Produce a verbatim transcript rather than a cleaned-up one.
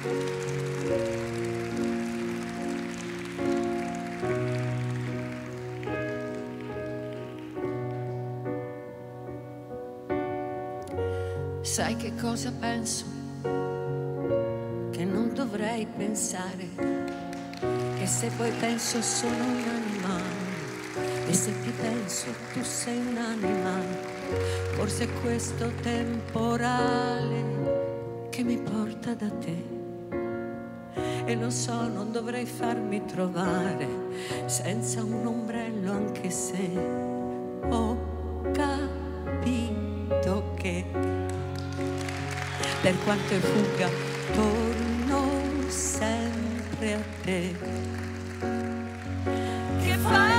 Sai che cosa penso? Che non dovrei pensare, che se poi penso sono un animale, e se ti penso tu sei un'anima. Forse è questo temporale che mi porta da te. E lo so, non dovrei farmi trovare senza un ombrello, anche se ho capito che per quanto fugga torno sempre a te. Che fai?